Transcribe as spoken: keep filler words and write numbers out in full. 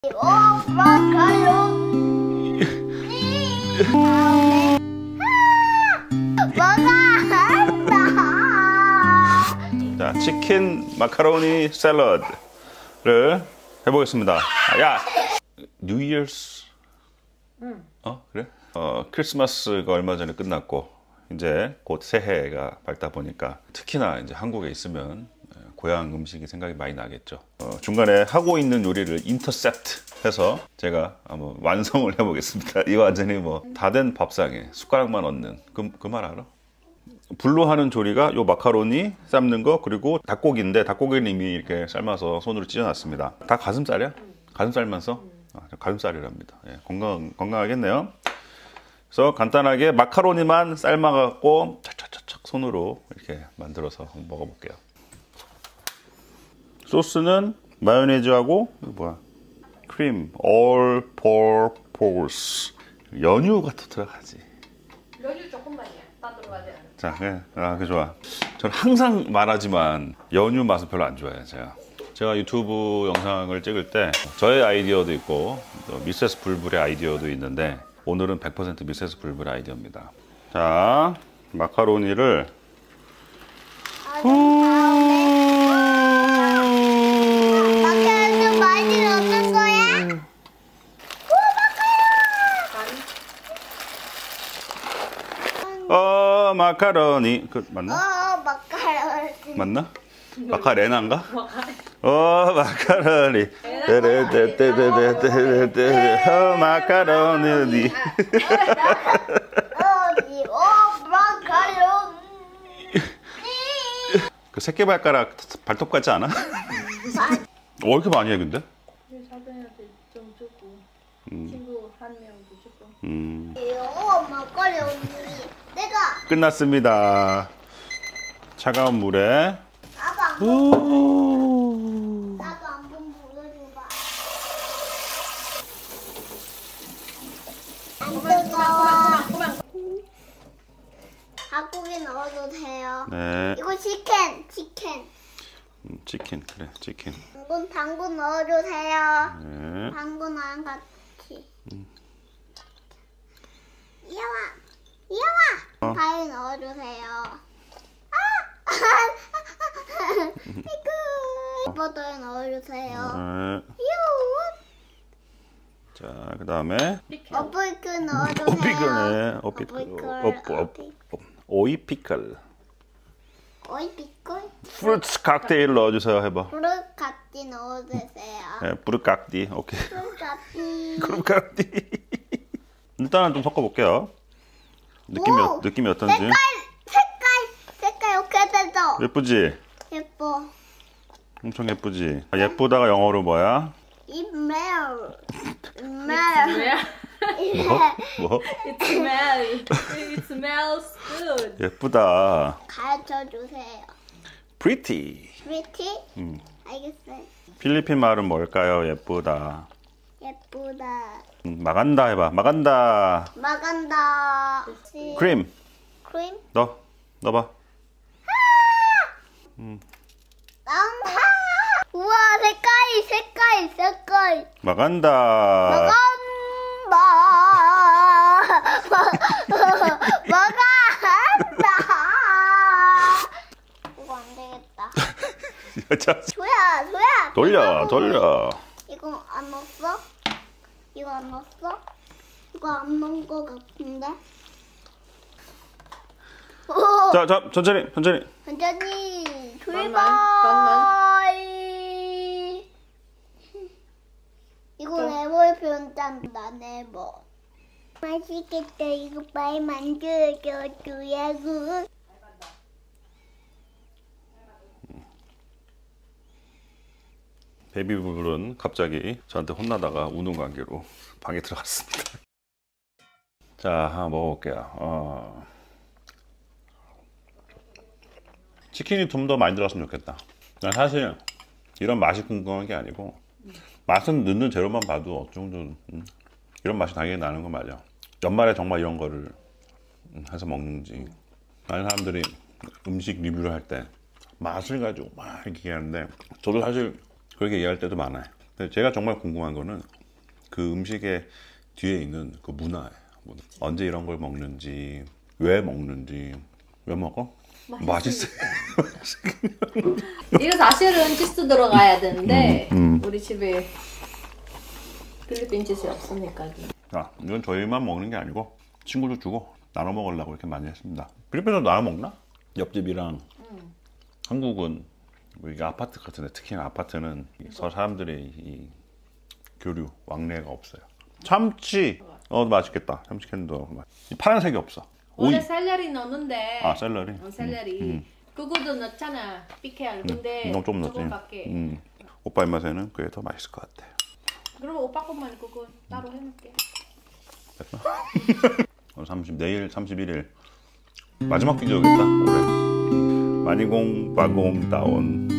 오, 마카로니. 뭐가 한다. 자, 치킨 마카로니 샐러드를 해보겠습니다. 아, 야, 뉴 이어스. 응. 어 그래? 어 크리스마스가 얼마 전에 끝났고 이제 곧 새해가 밝다 보니까 특히나 이제 한국에 있으면 고향 음식이 생각이 많이 나겠죠. 어, 중간에 하고 있는 요리를 인터셉트 해서 제가 한번 완성을 해보겠습니다. 이거 완전히 뭐 다 된 밥상에 숟가락만 얹는 그 그 말 알아? 불로 하는 조리가 요 마카로니 삶는 거 그리고 닭고기인데 닭고기는 이미 이렇게 삶아서 손으로 찢어놨습니다. 다 가슴살이야? 가슴살만 써? 아, 가슴살이랍니다. 예, 건강 건강하겠네요. 그래서 간단하게 마카로니만 삶아갖고 착착착착 손으로 이렇게 만들어서 한번 먹어볼게요. 소스는 마요네즈하고 이거 뭐야? 크림, all purpose. 연유가 또 들어가지. 연유 조금만이야. 다 들어가지 않아. 자, 네. 아, 그 좋아. 저는 항상 말하지만 연유 맛은 별로 안 좋아해요, 제가. 제가 유튜브 영상을 찍을 때 저의 아이디어도 있고 또 미세스 불불의 아이디어도 있는데 오늘은 백 퍼센트 미세스 불불의 아이디어입니다. 자, 마카로니를 마카로니 많이 넣는 거야? 오, 어 마카로니 그 맞나? 어, 마카로니. 맞나? 마카레나인가? 어 마카로니 떼떼떼떼떼떼떼떼 어 마카로니 어디? 오, 마카로니. 그 새끼발가락 발톱 같지 않아? 어, 왜 이렇게 많이 해 근데? 사병한테 좀 주고 음. 친구 한 명도 주고. 음. 오, 마카로니. 내가 끝났습니다. 차가운 물에 나도 한 번, 오. 나도 한번 보여줘봐. 안 뜨거워. 닭고기 넣어도 돼요. 네. 이거 치킨, 치킨. 음, 치킨 그래 치킨. 이건 당근 넣어주세요. 네. 당근랑 같이. 음. 이영아, 이영아. 어. 과일 넣어주세요. 아! 이거. 버터에 넣어주세요. 네. 유. 자, 그 다음에 어플크 넣어주세요. 오피클네. 오피클. 어플크, 오- 오- 오- 오이 피클. 어이 피클. 프루츠 칵테일 넣어주세요. 해봐. fruit 같이 넣어주세요. 네, 프루츠 칵티. 오케이. fruit 같이. 그럼 칵티. 일단은 좀 섞어볼게요. 느낌이 오! 어- 느낌이 어떤지. 색깔, 색깔, 색깔 이렇게 돼서 예쁘지? 예뻐. 엄청 예쁘지? 아, 예쁘다가 영어로 뭐야? It smell. 왜? 뭐? 뭐? It smells. It smells good. 예쁘다. 가르쳐 주세요. Pretty. Pretty? 음. 알겠어요. 필리핀 말은 뭘까요? 예쁘다. 예쁘다. 음, 마간다 해봐. 마간다. 막간다. 크림. 크림? 넣어. 넣어봐. 나온다. 우와, 색깔이, 색깔, 색깔. 마간다. 막간다. 막간다. 이거 안 되겠다. 자, 소야, 소야. 돌려, 돌려. 이거 안 넣었어? 이거 안 넣었어? 이거 안 넣은 거 같은데? 오! 자, 자, 천천히, 천천히. 완전히 출발! 반만, 이거 네모의 표현단다, 네모. 맛있겠다. 이거 빨리 만들어줘, 주야구. 베이비불은 갑자기 저한테 혼나다가 우는 관계로 방에 들어갔습니다. 자, 한번 먹어볼게요. 어. 치킨이 좀 더 많이 들어갔으면 좋겠다. 난 사실 이런 맛이 궁금한 게 아니고 맛은 넣는 재료만 봐도 어느 정도 음, 이런 맛이 당연히 나는 건 맞아. 연말에 정말 이런 거를 해서 먹는지. 많은 사람들이 음식 리뷰를 할 때 맛을 가지고 막 이렇게 얘기하는데 저도 사실 그렇게 얘기할 때도 많아요. 제가 정말 궁금한 거는 그 음식의 뒤에 있는 그 문화예요. 문화. 언제 이런 걸 먹는지, 왜 먹는지, 왜 먹어? 맛있어. 이거 사실은 치즈 들어가야 되는데 음, 음. 우리 집에 필리핀 치즈 없으니까. 자, 이건 저희만 먹는 게 아니고 친구도 주고 나눠 먹으려고 이렇게 많이 했습니다. 필리핀도 나눠 먹나? 옆집이랑 음. 한국은 우리가 아파트 같은데 특히나 아파트는 서 사람들의 이 교류 왕래가 없어요. 참치, 어 맛있겠다. 참치 캔도 맛. 이 파란색이 없어. 원래 오이. 샐러리 넣는데. 아 샐러리. 어, 샐러리. 음, 음. 그거도 넣잖아. 피켈. 근데 이건 좀 넣지. 저거밖에. 음. 오빠 입맛에는 그게 더 맛있을 것 같아. 그럼 오빠 것만 그거 따로 해놓을게. 됐어? 오늘 삼십, 내일 삼십일 일 마지막 비디오겠다 올해. 마니공 바공 다운.